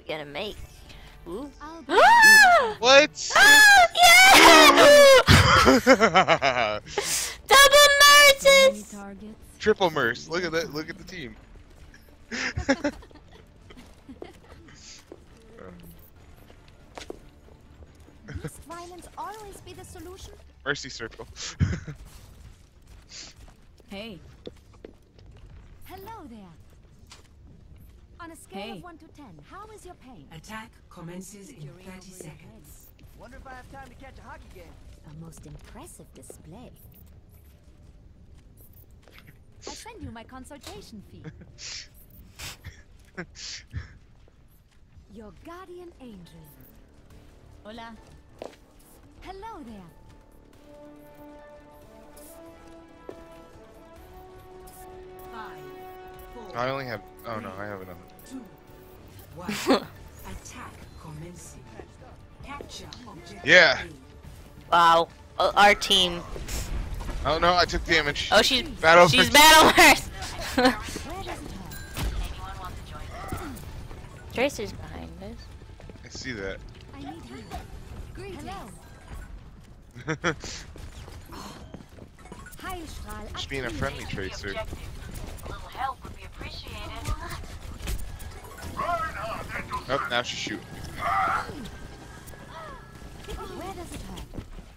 gonna make? Ooh. What? Yeah! Double merces! Triple merce. Look at that. Look at the team. Must violence always be the solution? Mercy circle. Hey. Hello there. On a scale of 1 to 10, how is your pain? Attack commences in 30 seconds. Wonder if I have time to catch a hockey game. A most impressive display. I send you my consultation fee. Your guardian angel. Hola. Hello there. I only have. Oh no, I have another. 2, 1. Attack commencing. Capture objective. Yeah. Wow. Our team. Oh no, I took damage. Oh, she's Battle she's mercy. battle mercy. Where does it hurt? Tracer's behind us. I see that. I need you. Greetings. Heilstrahl Just being a friendly tracer. A little help would be appreciated. Oh, now she's shooting. Where does it hurt?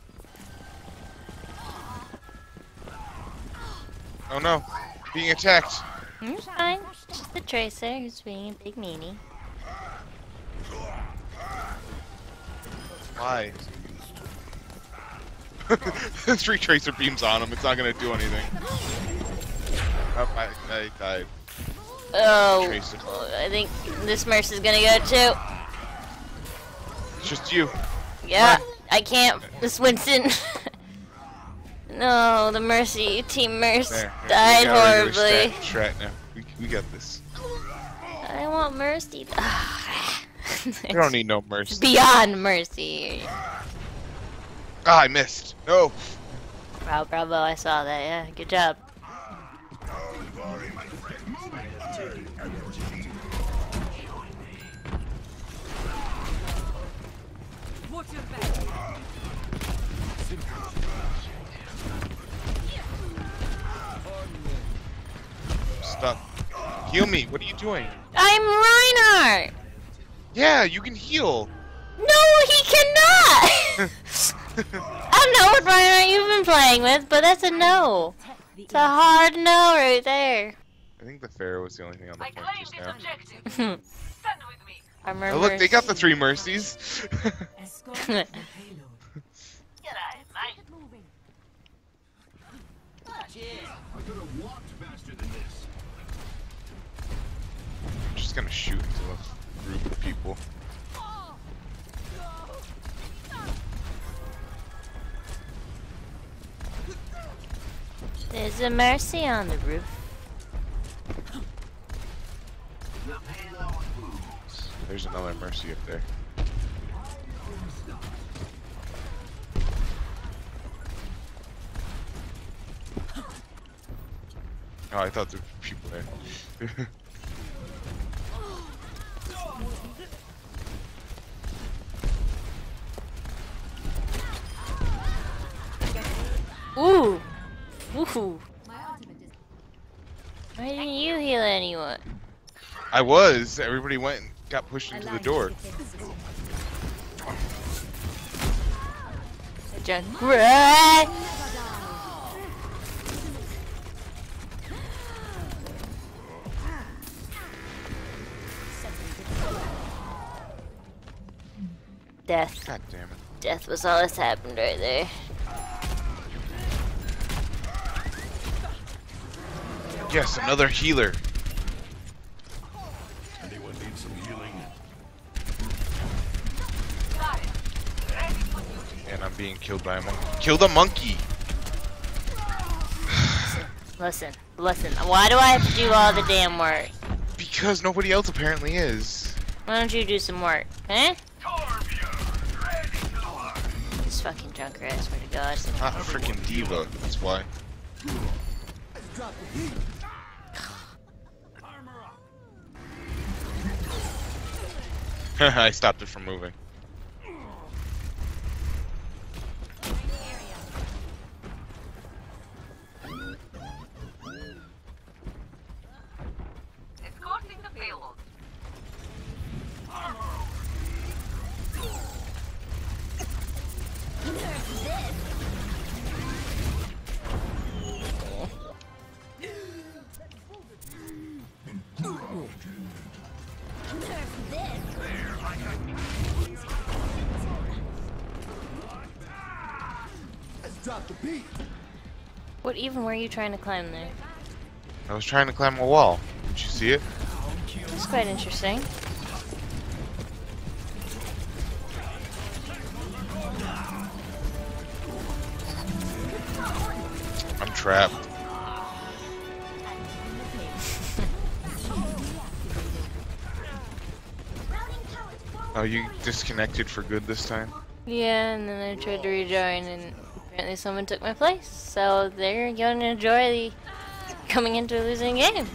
Oh no, being attacked. It's fine. Just the tracer who's being a big meanie. Why? 3 tracer beams on him. It's not gonna do anything. Oh, I died. Oh, Tracer. I think this merce is gonna go too. It's just you. Yeah, I can't. This Winston. No, the Mercy Team Merce There. died We got a regular horribly. Strat now. We got this. I want Mercy. We don't need no mercy. Beyond Mercy. Ah, I missed. No. Wow, bravo! I saw that. Yeah, good job. Stop. Heal me. What are you doing? I'm Reinhardt. Yeah, you can heal. No, he cannot. I don't know what Reinhardt you've been playing with, but that's a no. It's a hard no right there. I think the Pharaoh was the only thing on the I point claim just this now. objective. Stand with me. Armor Oh, look, they got the Mercy. 3 mercies. Escort the payload. G'day, mate. Moving. I'm just gonna shoot into a group of people. There's a Mercy on the roof. There's another mercy up there. Oh, I thought there were people there. Ooh. Ooh. My ultimate is Why didn't you heal anyone? I was. Everybody went and got pushed into the door. Junkrat. Death. God damn it. Death was all that's happened right there. Yes, another healer. Anyone need some healing? And I'm being killed by a monkey. Kill the monkey! Listen. Why do I have to do all the damn work? Because nobody else apparently is. Why don't you do some work, huh? This fucking Junkrat, I swear to God. Not a freaking diva, that's why. I stopped it from moving. Escorting the payload. What even were you trying to climb there? I was trying to climb a wall. Did you see it? It's quite interesting. I'm trapped. Oh, you disconnected for good this time? Yeah, and then I tried to rejoin, and apparently someone took my place. So they're going to enjoy the coming into a losing game.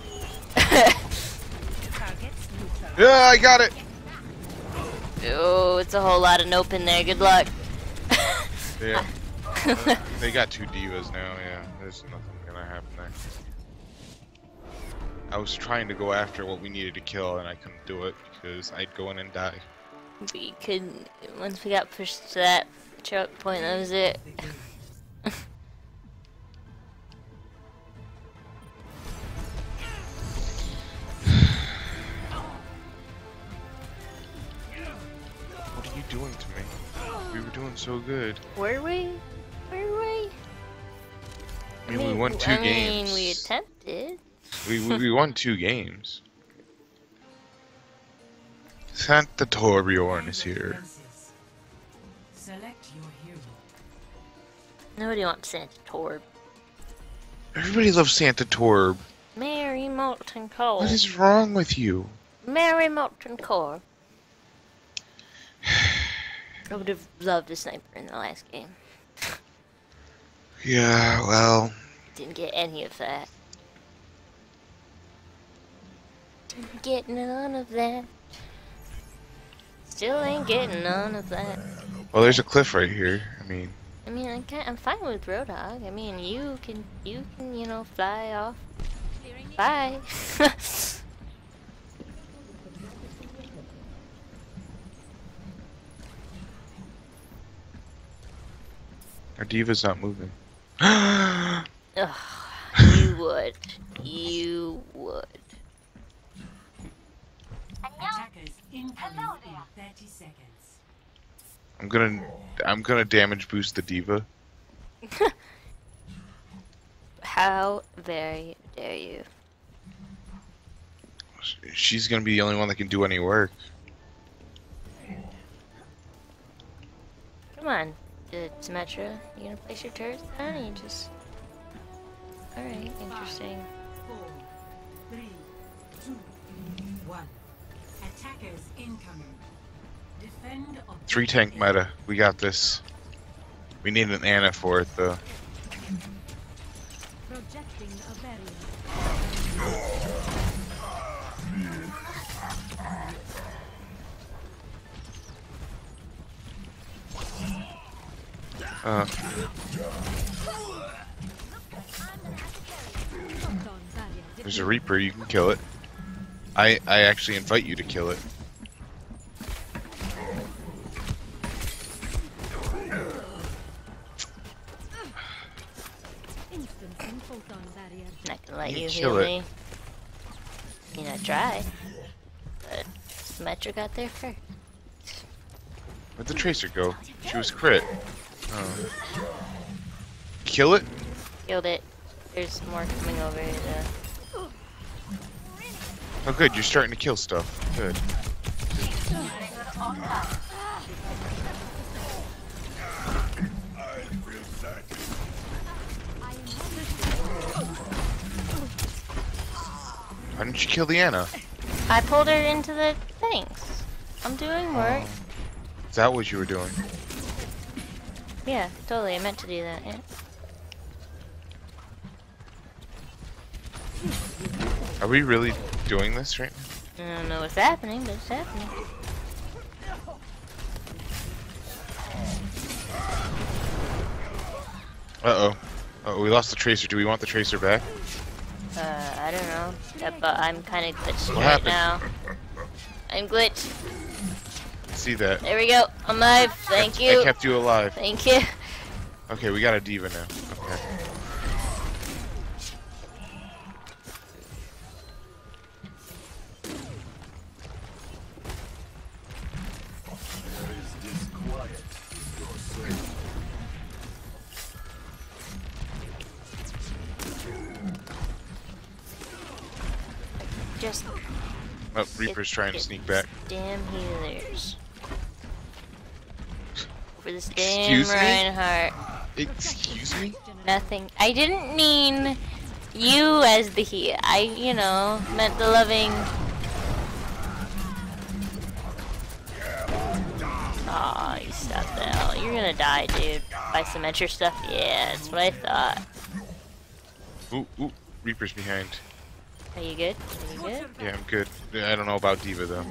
Yeah, I got it! Oh, it's a whole lot of nope in there. Good luck. Yeah. They got 2 divas now, yeah. There's nothing gonna happen there. I was trying to go after what we needed to kill, and I couldn't do it because I'd go in and die. We could, once we got pushed to that choke point, that was it. What are you doing to me? We were doing so good. Were we? Were we? I mean, we won 2 games. I mean, we attempted. We won 2 games. Santa Torbjorn is here. Select your hero. Nobody wants Santa Torb. Everybody loves Santa Torb. Mary Molten Core. What is wrong with you? Mary Molten Core. I would have loved a sniper in the last game. Yeah, well, Didn't get any of that. Didn't get none of that. Still ain't getting none of that. well, there's a cliff right here. I mean, I'm fine with Roadhog. I mean, you can, you know, fly off. Bye. our diva's not moving. Ugh, you would. You would. Attackers incoming in 30 seconds. I'm gonna damage boost the diva. How very dare you? She's gonna be the only one that can do any work. Come on, Symmetra. You gonna place your turrets down and you just... Alright, interesting. 4, 3, 2, 1. Attackers incoming. Defend objective 3 tank meta. We got this. We need an Ana for it though. Projecting a barrier. There's a Reaper. You can kill it. I actually invite you to kill it. Not gonna let You you kill heal it. me. You know, try. But Symmetra got there first. Where'd the Tracer go? She was crit. Oh. Kill it? Killed it. There's more coming over here though. Oh good, you're starting to kill stuff. Good. Why didn't you kill the Ana? I pulled her into the things. I'm doing work. Is that what you were doing? Yeah, totally. I meant to do that. Yeah. Are we really doing this right now? I don't know what's happening, but it's happening. Uh-oh. Oh, we lost the Tracer. Do we want the Tracer back? I don't know. But I'm kind of glitched What right happened? now. I'm glitched. See that. There we go. I'm alive. Thank I you. kept you alive. Thank you. Okay, we got a diva now. Okay. Just Oh, Reaper's trying to sneak back. damn healers. For this Excuse damn me? Reinhardt. Excuse me? Nothing. I didn't mean you as the he. I, you know, meant the loving. Aw, you stopped the hell. You're gonna die, dude. By some Metro stuff? Yeah, that's what I thought. Ooh, ooh. Reaper's behind. Are you good? Are you good? Yeah, I'm good. I don't know about diva though.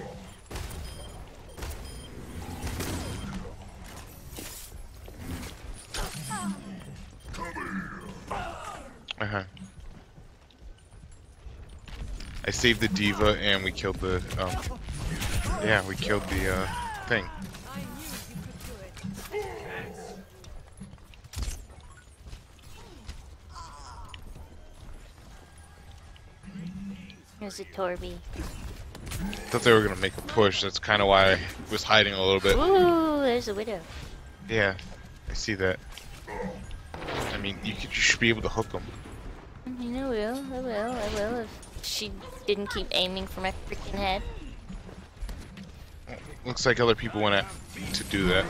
Uh-huh. I saved the diva and we killed the yeah, we killed the thing. Here's a Torby. Thought they were gonna make a push. That's kind of why I was hiding a little bit. Ooh, there's a Widow. Yeah, I see that. I mean, you should be able to hook them. I mean, I will if she didn't keep aiming for my freaking head. Looks like other people went out to do that.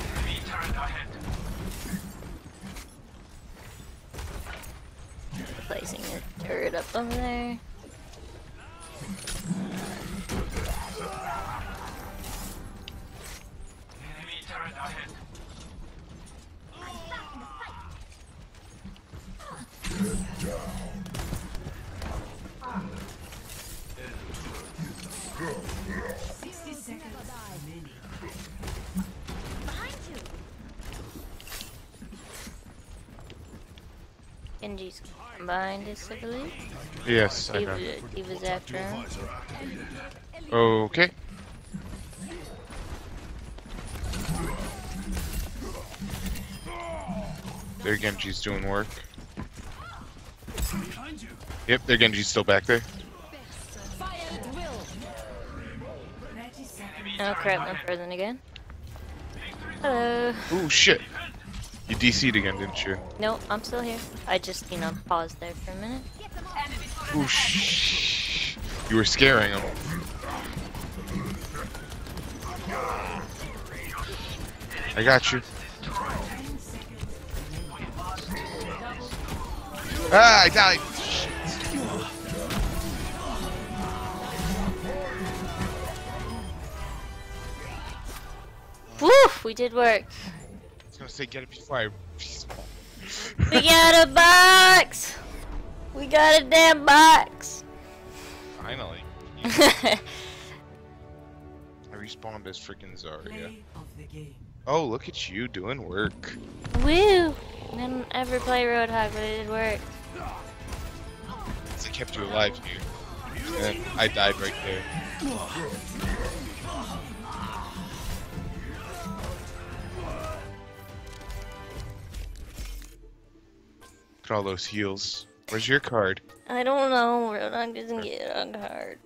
Placing a turret up over there. Genji's behind us, I believe. Yes, I know. Diva's after him. Okay. Their Genji's doing work. Yep, their Genji's still back there. Oh crap, I'm frozen again. Hello. Ooh, shit. You DC'd again, didn't you? Nope, I'm still here. I just, you know, paused there for a minute. Ooh, shh. You were scaring him. I got you. Ah, I died. Woof! We did work. I was gonna say get it before I respawn. We got a box! We got a damn box! Finally. I respawned as freaking Zarya. Play of the game. Oh, look at you doing work. Woo! I didn't ever play Roadhog, but it did work. I kept you alive here. And I died right there. Look at all those heals. Where's your card? I don't know, Roadhog doesn't get on card.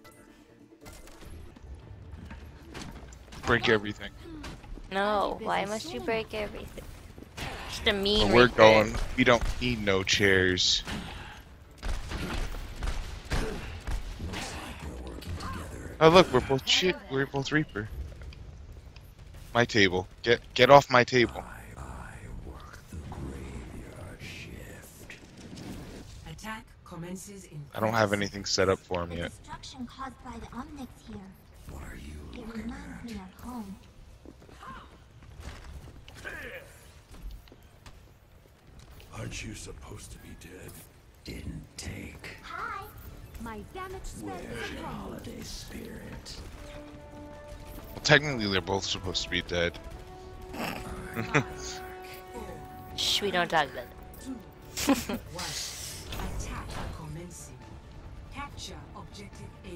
Break everything. No, why must you break everything? Just a mean Where we're Reaper. going, we don't need no chairs. Oh look, we're both shit. We're both Reaper. My table. Get off my table. Attack commences in. I don't have anything set up for him The yet. destruction caused by the Omnics here. What are you? It reminds me of home. Aren't you supposed to be dead? Didn't take. Hi. My damage spell is upon you. Holiday spirit. Well, technically, they're both supposed to be dead. Shh, we don't talk about that. Attack commencing. Capture objective A.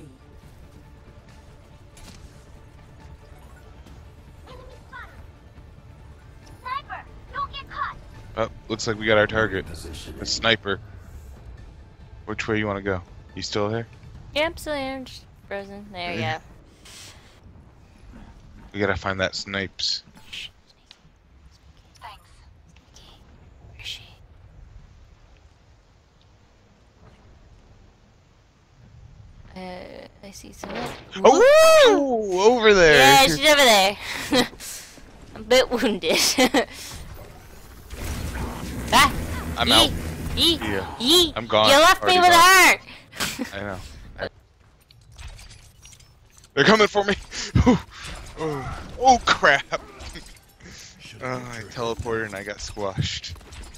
Sniper, don't get caught. Oh, looks like we got our target. Position. A sniper. Which way you want to go? You still here? Yeah, I'm still here. I'm just frozen. There you go. We gotta find that snipes. Thanks. Where's she? I see someone. Oh, over there. Yeah, she's over there. I'm a bit wounded. Ah! I'm Yee! out. Yee! Yeah. Yee! I'm gone. You left me Already with gone. her! I know. They're coming for me. Oh crap! I teleported and I got squashed.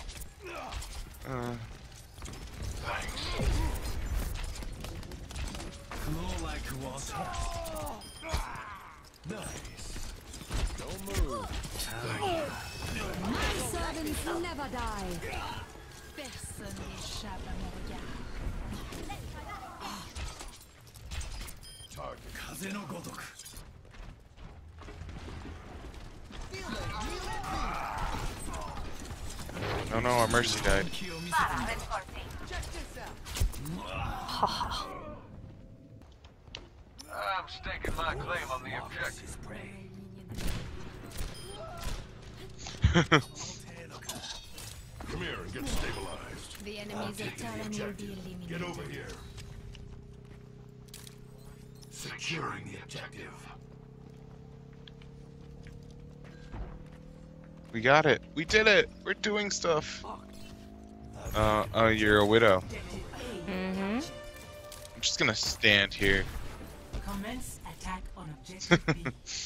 Nice. Don't move. My servants never die. Personne n'échappe à mon regard. Target. Kaze no gotoku. No, no, our Mercy died. I'm staking my claim on the objective. Come here and get stabilized. The enemies of Tyranny will be eliminated. Get over here. Securing the objective. We got it. We did it. We're doing stuff. You're a widow. Mm-hmm. I'm just gonna stand here. Commence attack on objective B.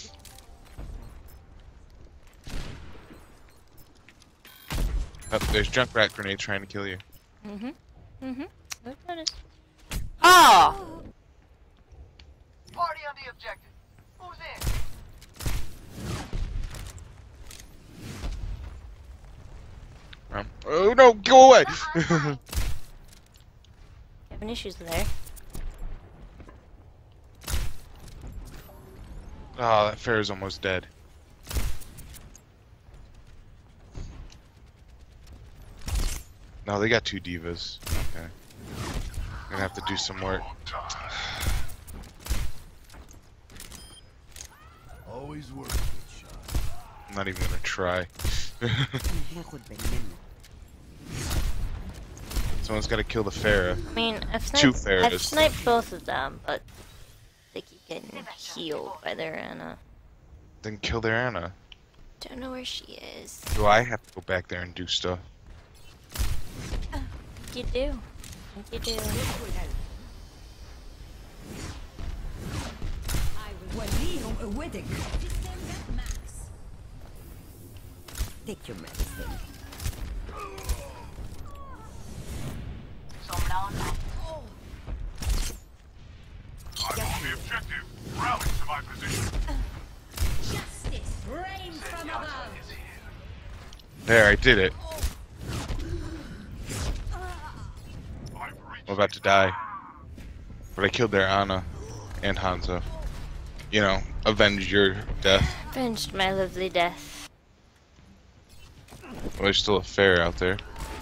Oh, there's Junkrat grenade trying to kill you. Mm-hmm. Mm-hmm. I've noticed. Oh! Party on the objective. Who's in? Oh no, go away! Having issues there. Oh, that Pharah's almost dead. No, they got 2 divas. Okay. I'm gonna have to do some work. Always worth it, shot. I'm not even gonna try. Someone's gotta kill the Pharah. I mean, I've Two sniped, I've Pharahs. sniped both of them, but they keep getting healed by their Anna. Then kill their Anna. Don't know where she is. Do I have to go back there and do stuff? I think you do. I think you do. Walihum a wedding. Take your medicine. I'm on the objective. Rally to my position. Justice, reign from above. There, I did it. I've I'm about to die. But I killed their Anna and Hanzo. You know, avenge your death. Avenged my lovely death. Well, there's still a Pharah out there.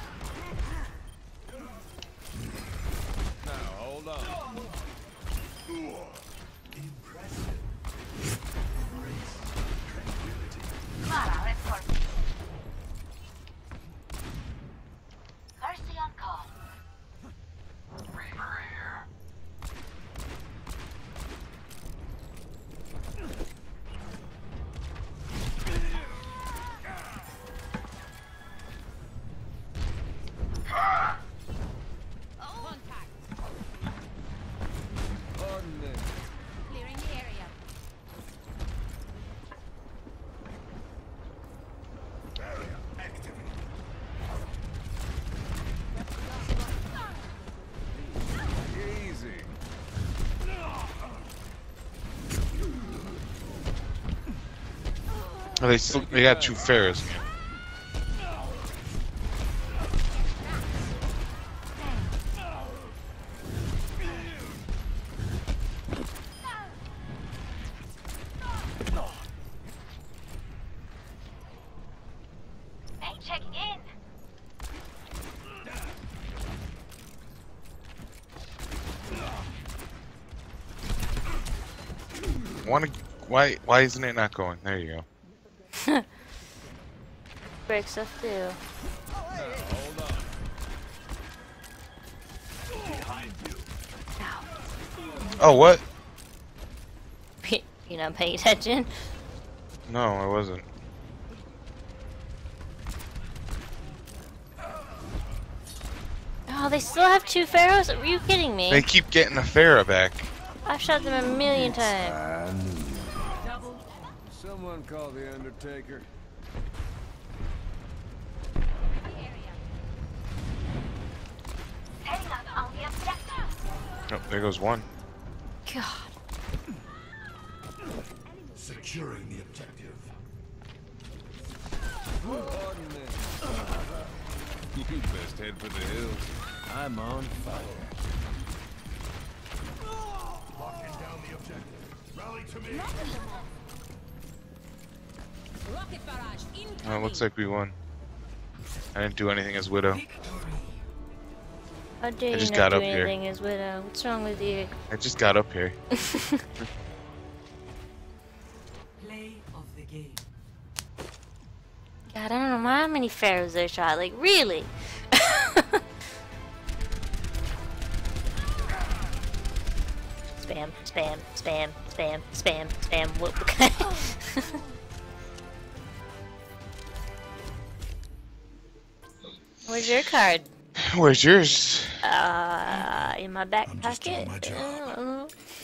Mercy on call. Reaper here. Clearing the area. Oh, they got 2 Pharahs. Why isn't it not going? There you go. Break stuff too. Oh, what? You not paying attention? No, I wasn't. Oh, they still have 2 pharaohs? Are you kidding me? They keep getting the Pharah back. I've shot them a million times. Someone call the Undertaker. Oh, there goes one. God. Securing the objective. Pardon me. You best head for the hills. I'm on fire. Locking down the objective. Rally to me. Rocket barrage incoming. Oh, it looks like we won. I didn't do anything as Widow. How dare I you just not got do up here. anything as Widow? What's wrong with you? I just got up here. Play of the game. God, I don't know how many pharaohs they shot. Like, really? Spam, spam, spam, spam, spam, spam. Whoop. Where's your card? Where's yours? In my back I'm just doing pocket. my job.